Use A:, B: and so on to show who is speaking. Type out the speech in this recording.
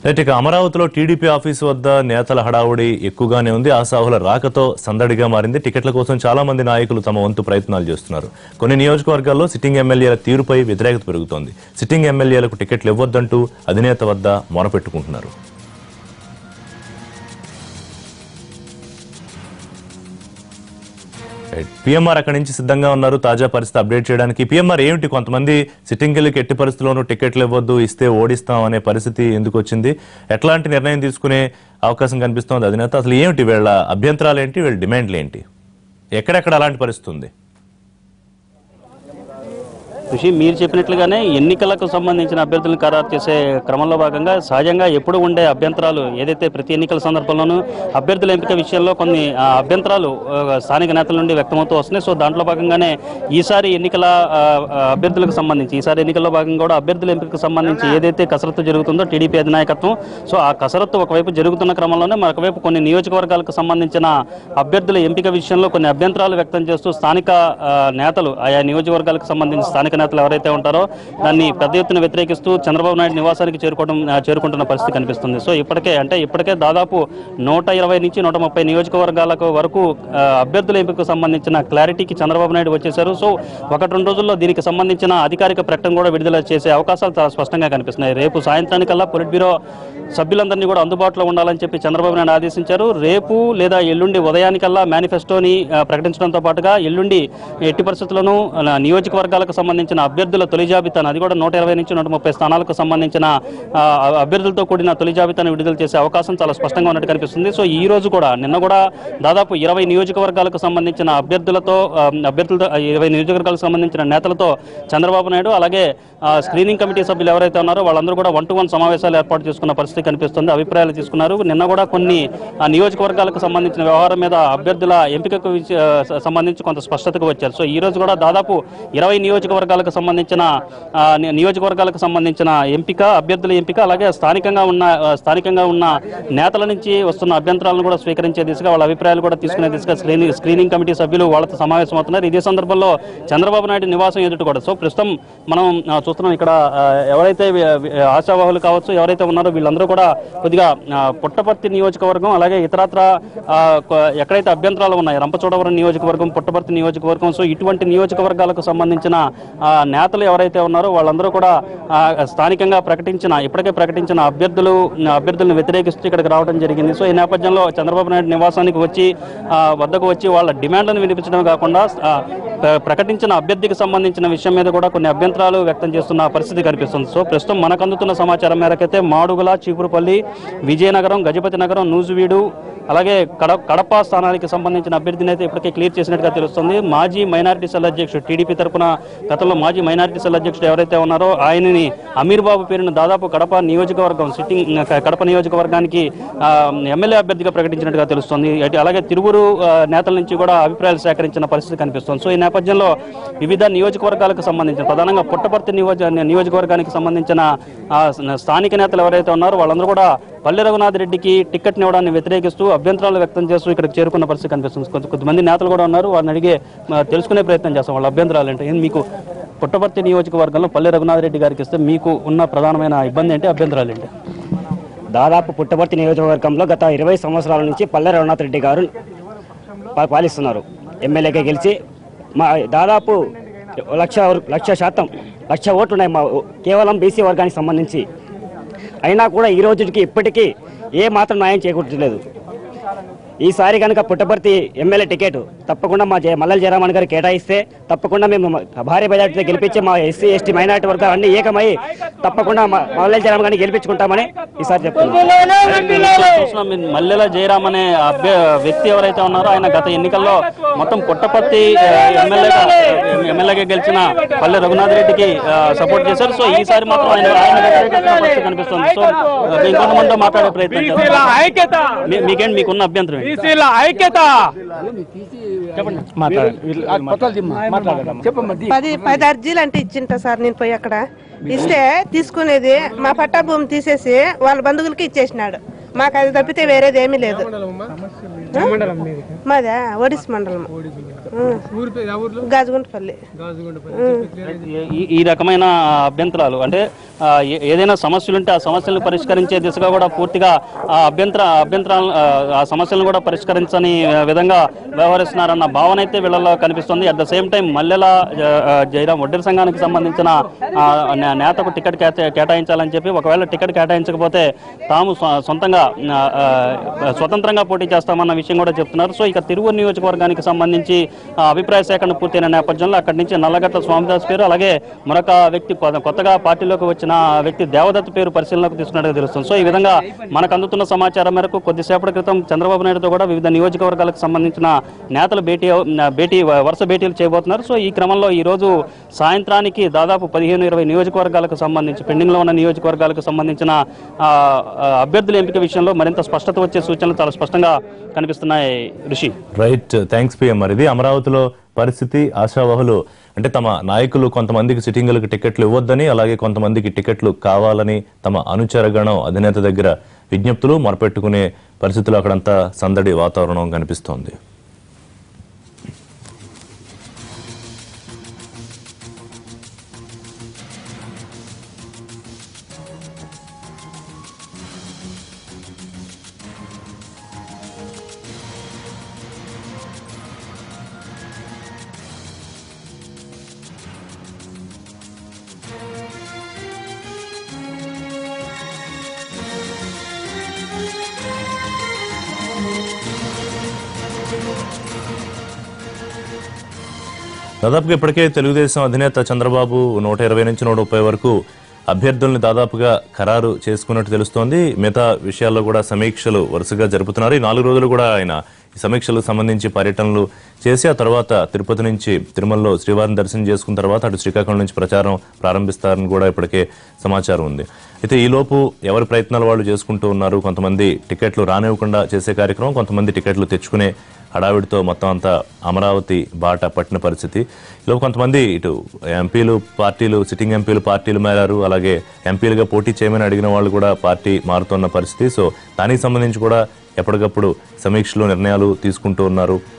A: ఇక అమరావతిలో TDP office వద్ద నేతల హడావుడి ఎక్కువగానే ఉంది. ఆశావుల రాకతో సందడిగా మారింది. టికెట్ల కోసం చాలా మంది నాయకులు తమ వంతు ప్రయత్నాలు చేస్తున్నారు. కొన్ని నియోజకవర్గాల్లో సిట్టింగ్ ఎమ్మెల్యేల తీరుపై వ్యతిరేకత పెరుగుతోంది. సిట్టింగ్ ఎమ్మెల్యేలకు టికెట్లు ఇవ్వొద్దంటూ అధినేత వద్ద మొరపెట్టుకుంటున్నారు. పీఎంఆర్ అక్కడి నుంచి సిద్ధంగా ఉన్నారు తాజా పరిస్థితి అప్డేట్ చేయడానికి. పీఎంఆర్ ఏమిటి, కొంతమంది సిట్టింగ్కి ఎట్టి పరిస్థితుల్లోనూ టికెట్లు ఇవ్వద్దు, ఇస్తే ఓడిస్తాం అనే పరిస్థితి ఎందుకు వచ్చింది, ఎట్లాంటి నిర్ణయం తీసుకునే అవకాశం కనిపిస్తోంది అధినేత, అసలు ఏమిటి వీళ్ళ అభ్యంతరాలు ఏంటి, వీళ్ళ డిమాండ్లు ఏంటి, ఎక్కడెక్కడ అలాంటి పరిస్థితి ఉంది?
B: ఋషి, మీరు చెప్పినట్లుగానే ఎన్నికలకు సంబంధించిన అభ్యర్థులను ఖరారు చేసే క్రమంలో భాగంగా సహజంగా ఎప్పుడు ఉండే అభ్యంతరాలు ఏదైతే ప్రతి ఎన్నికల సందర్భంలోనూ అభ్యర్థుల ఎంపిక విషయంలో కొన్ని అభ్యంతరాలు స్థానిక నేతల నుండి వ్యక్తమవుతూ వస్తున్నాయి. సో దాంట్లో భాగంగానే ఈసారి ఎన్నికల అభ్యర్థులకు సంబంధించి ఈసారి ఎన్నికల్లో భాగంగా కూడా అభ్యర్థుల ఎంపికకు సంబంధించి ఏదైతే కసరత్తు జరుగుతుందో టీడీపీ అధినాయకత్వం, సో ఆ కసరత్తు ఒకవైపు జరుగుతున్న క్రమంలోనే మరొకవైపు కొన్ని నియోజకవర్గాలకు సంబంధించిన అభ్యర్థుల ఎంపిక విషయంలో కొన్ని అభ్యంతరాలు వ్యక్తం చేస్తూ స్థానిక నేతలు ఆయా నియోజకవర్గాలకు సంబంధించి స్థానిక నేతలు ఎవరైతే ఉంటారో దాన్ని పెద్ద ఎత్తున వ్యతిరేకిస్తూ చంద్రబాబు నాయుడు నివాసానికి చేరుకుంటున్న పరిస్థితి కనిపిస్తుంది. సో ఇప్పటికే దాదాపు 120 నుంచి 130 నియోజకవర్గాలకు వరకు అభ్యర్థుల ఎంపికకు సంబంధించిన క్లారిటీకి చంద్రబాబు నాయుడు వచ్చేశారు. సో 1-2 రోజుల్లో దీనికి సంబంధించిన అధికారిక ప్రకటన కూడా విడుదల చేసే అవకాశాలు చాలా స్పష్టంగా కనిపిస్తున్నాయి. రేపు సాయంత్రానికల్లా పొలిట్ బ్యూరో సభ్యులందరినీ కూడా అందుబాటులో ఉండాలని చెప్పి చంద్రబాబు నాయుడు ఆదేశించారు. రేపు లేదా ఎల్లుండి ఉదయానికల్లా మేనిఫెస్టోని ప్రకటించడంతో పాటుగా ఎల్లుండి ఎట్టి పరిస్థితుల్లోనూ నియోజకవర్గాలకు సంబంధించిన అభ్యర్థుల తొలి జాబితాను, అది కూడా 120 నుంచి 130 స్థానాలకు సంబంధించిన అభ్యర్థులతో కూడిన తొలి జాబితాను విడుదల చేసే అవకాశం చాలా స్పష్టంగా ఉన్నట్టు కనిపిస్తుంది. సో ఈ రోజు కూడా నిన్న కూడా దాదాపు 20 నియోజకవర్గాలకు సంబంధించిన 20 నియోజకవర్గాలకు సంబంధించిన నేతలతో చంద్రబాబు నాయుడు అలాగే స్క్రీనింగ్ కమిటీ సభ్యులు ఎవరైతే ఉన్నారో వాళ్ళందరూ కూడా 1-to-1 సమావేశాలు ఏర్పాటు చేసుకున్న పరిస్థితి కనిపిస్తుంది. అభిప్రాయాలు తీసుకున్నారు. నిన్న కూడా కొన్ని నియోజకవర్గాలకు సంబంధించిన వ్యవహారం మీద అభ్యర్థుల ఎంపికకు సంబంధించి కొంత స్పష్టతకు వచ్చారు. సో ఈ రోజు కూడా దాదాపు 20 నియోజకవర్గాలకు సంబంధించిన ఎంపిక, అభ్యర్థుల ఎంపిక, అలాగే స్థానికంగా ఉన్న నేతల నుంచి వస్తున్న అభ్యంతరాలను కూడా స్వీకరించే దిశగా వాళ్ళ అభిప్రాయాలు కూడా తీసుకునే దిశగా స్క్రీనింగ్ కమిటీ సభ్యులు వాళ్ళతో సమావేశం అవుతున్నారు. ఇదే సందర్భంలో చంద్రబాబు నాయుడు నివాసం ఎదుట కూడా సో ప్రస్తుతం మనం చూస్తున్నాం ఇక్కడ ఎవరైతే ఆశావాహులు కావచ్చు ఎవరైతే ఉన్నారో వీళ్ళందరూ కూడా కొద్దిగా పుట్టపర్తి నియోజకవర్గం అలాగే ఇతరత్ర ఎక్కడైతే అభ్యంతరాలు ఉన్నాయి రంపచోడవరం నియోజకవర్గం, పుట్టపర్తి నియోజకవర్గం, సో ఇటువంటి నియోజకవర్గాలకు సంబంధించిన నేతలు ఎవరైతే ఉన్నారో వాళ్ళందరూ కూడా స్థానికంగా ఇప్పటికే ప్రకటించిన అభ్యర్థులను వ్యతిరేకిస్తూ ఇక్కడికి రావడం జరిగింది. సో ఈ నేపథ్యంలో చంద్రబాబు నాయుడు నివాసానికి వద్దకు వచ్చి వాళ్ళ డిమాండ్లను వినిపించడం కాకుండా ప్రకటించిన అభ్యర్థికి సంబంధించిన విషయం మీద కూడా కొన్ని అభ్యంతరాలు వ్యక్తం చేస్తున్న పరిస్థితి కనిపిస్తుంది. సో ప్రస్తుతం మనకు అందుతున్న సమాచారం మేరకైతే మాడుగుల, చీపురుపల్లి, విజయనగరం, గజపతి నగరం, నూజివీడు అలాగే కడప స్థానానికి సంబంధించిన అభ్యర్థిని అయితే ఇప్పటికే క్లియర్ చేసినట్టుగా తెలుస్తుంది. మాజీ మైనారిటీ సెల్ అధ్యక్షుడు టీడీపీ తరఫున గతంలో మాజీ మైనారిటీ సెల్ అధ్యక్షుడు ఎవరైతే ఉన్నారో ఆయనని అమీర్ బాబు పేరును దాదాపు కడప నియోజకవర్గానికి ఎమ్మెల్యే అభ్యర్థిగా ప్రకటించినట్టుగా తెలుస్తుంది. అలాగే తిరువురు నేతల నుంచి కూడా అభిప్రాయాలు సేకరించిన పరిస్థితి కనిపిస్తుంది. సో ఈ నేపథ్యంలో వివిధ నియోజకవర్గాలకు సంబంధించిన ప్రధానంగా పుట్టపర్తి నియోజకవర్గానికి సంబంధించిన స్థానిక నేతలు ఎవరైతే ఉన్నారో వాళ్ళందరూ కూడా పల్లె రఘునాథ్ రెడ్డికి టికెట్ ఇవ్వడాన్ని వ్యతిరేకిస్తూ అభ్యంతరాలు వ్యక్తం చేస్తూ ఇక్కడికి చేరుకున్న పరిస్థితి కనిపిస్తుంది. కొంతమంది నేతలు కూడా ఉన్నారు, వారిని అడిగే తెలుసుకునే ప్రయత్నం చేస్తాం వాళ్ళ అభ్యంతరాలు ఏంటి. మీకు పుట్టపర్తి నియోజకవర్గంలో పల్లె రఘునాథ్ రెడ్డి గారికి ఇస్తే మీకు ఉన్న ప్రధానమైన ఇబ్బంది ఏంటి, అభ్యంతరాలు ఏంటి?
C: దాదాపు పుట్టపర్తి నియోజకవర్గంలో గత 20 సంవత్సరాల నుంచి పల్లె రఘునాథ్ రెడ్డి గారు పాలిస్తున్నారు. ఎమ్మెల్యేగా గెలిచి దాదాపు 1,00,000 ఓట్లు ఉన్నాయి కేవలం బీసీ వర్గానికి సంబంధించి. అయినా కూడా ఈ రోజుకి ఇప్పటికీ ఏ మాత్రం న్యాయం చేకూర్చలేదు. ఈసారి కనుక పుట్టపర్తి ఎమ్మెల్యే టికెట్ తప్పకుండా మా మల్లెల జయరామన్ గారు కేటాయిస్తే తప్పకుండా మేము భారీ మెజార్టీతో గెలిపించి మా ఎస్సీ ఎస్టీ మైనారిటీ వర్గాలు అన్ని ఏకమై తప్పకుండా మల్లెల జయరామన్ గారిని గెలిపించుకుంటామని ఈసారి చెప్తున్నాం.
B: మల్లెల జయరామ్ అనే వ్యక్తి ఎవరైతే ఉన్నారో ఆయన గత ఎన్నికల్లో మొత్తం పుట్టపర్తి ఎమ్మెల్యేగా గెలిచిన పల్లె రఘునాథ్ రెడ్డికి సపోర్ట్ చేశారు. సో ఈసారి మాత్రం ఆయన వ్యతిరేకిస్తున్న కనిపిస్తుంది. సో ఇంకొంతమందితో మాట్లాడే ప్రయత్నం మీకున్న అభ్యంతరం
D: ఐక్యత
E: 10 అర్జీలు అంటే ఇచ్చింటా సార్. నేను పోయి అక్కడ ఇస్తే తీసుకునేది మా పట్టా భూమి తీసేసి వాళ్ళ బంధువులకి ఇచ్చేసినాడు. మాకు అది తప్పితే వేరేది ఏమీ లేదు. మాదా ఒడిస్ మండలం గాజుగుంటపల్లి.
B: ఈ రకమైన అభ్యంతరాలు అంటే ఏదైనా సమస్యలు ఉంటే ఆ సమస్యలను పరిష్కరించే దిశగా కూడా పూర్తిగా అభ్యంతరాలు ఆ సమస్యలను కూడా పరిష్కరించని విధంగా వ్యవహరిస్తున్నారన్న భావన అయితే వీళ్ళలో కనిపిస్తుంది. At the same time Mallela Jayaram వడ్డీల సంఘానికి సంబంధించిన నేతకు టికెట్ కేటాయించాలని చెప్పి, ఒకవేళ టికెట్ కేటాయించకపోతే తాము సొంతంగా స్వతంత్రంగా పోటీ చేస్తామన్న విషయం కూడా చెప్తున్నారు. సో ఇక తిరువూరు నియోజకవర్గానికి సంబంధించి అభిప్రాయ సేకరణ పూర్తయిన నేపథ్యంలో అక్కడి నుంచి నల్లగట్ల స్వామిదాస్ పేరు, అలాగే మరొక వ్యక్తి కొత్తగా పార్టీలోకి వచ్చిన వ్యక్తి దేవదత్ పేరు పరిశీలనకు తీసుకున్నట్టుగా తెలుస్తుంది. సో ఈ విధంగా మనకు అందుతున్న సమాచారం మేరకు కొద్దిసేపటి క్రితం చంద్రబాబు నాయుడుతో కూడా వివిధ నియోజకవర్గాలకు సంబంధించిన నేతలు వరుస భేటీలు చేయబోతున్నారు. సో ఈ క్రమంలో ఈ రోజు సాయంత్రానికి దాదాపు 15-20 నియోజకవర్గాలకు సంబంధించి పెండింగ్లో ఉన్న నియోజకవర్గాలకు సంబంధించిన అభ్యర్థుల ఎంపిక విషయంలో మరింత స్పష్టత వచ్చే సూచనలు చాలా స్పష్టంగా కనిపిస్తున్నాయి. ఋషి,
A: రైట్, థ్యాంక్స్ పిఎం. మరి ఇది అమరావతిలో పరిస్థితి. ఆశావహులు అంటే తమ నాయకులు కొంతమందికి సిట్టింగులకు టికెట్లు ఇవ్వొద్దని, అలాగే కొంతమందికి టికెట్లు కావాలని తమ అనుచరగణం అధినేత దగ్గర విజ్ఞప్తులు మొరపెట్టుకునే పరిస్థితులు అక్కడంతా సందడి వాతావరణం కనిపిస్తోంది. దాదాపుగా ఇప్పటికే తెలుగుదేశం అధినేత చంద్రబాబు 120 నుంచి 130 వరకు అభ్యర్థుల్ని దాదాపుగా ఖరారు చేసుకున్నట్టు తెలుస్తోంది. మిగతా విషయాల్లో కూడా సమీక్షలు వరుసగా జరుపుతున్నారు. ఈ 4 రోజులు కూడా ఆయన ఈ సమీక్షలకు సంబంధించి పర్యటనలు చేసి ఆ తర్వాత తిరుపతి నుంచి తిరుమలలో శ్రీవారిని దర్శనం చేసుకున్న తర్వాత అటు శ్రీకాకుళం నుంచి ప్రచారం ప్రారంభిస్తారని కూడా ఇప్పటికే సమాచారం ఉంది. అయితే ఈలోపు ఎవరి ప్రయత్నాలు వాళ్ళు చేసుకుంటూ ఉన్నారు. కొంతమంది టికెట్లు రానివ్వకుండా చేసే కార్యక్రమం, కొంతమంది టికెట్లు తెచ్చుకునే హడావిడితో మొత్తం అంతా అమరావతి బాట పట్టిన పరిస్థితి. ఈలోపు కొంతమంది ఇటు ఎంపీలు పార్టీలు, సిట్టింగ్ ఎంపీలు పార్టీలు మారారు. అలాగే ఎంపీలుగా పోటీ చేయమని అడిగిన వాళ్ళు కూడా పార్టీ మారుతున్న పరిస్థితి. సో దానికి సంబంధించి కూడా ఎప్పటికప్పుడు సమీక్షలు నిర్ణయాలు తీసుకుంటూ ఉన్నారు.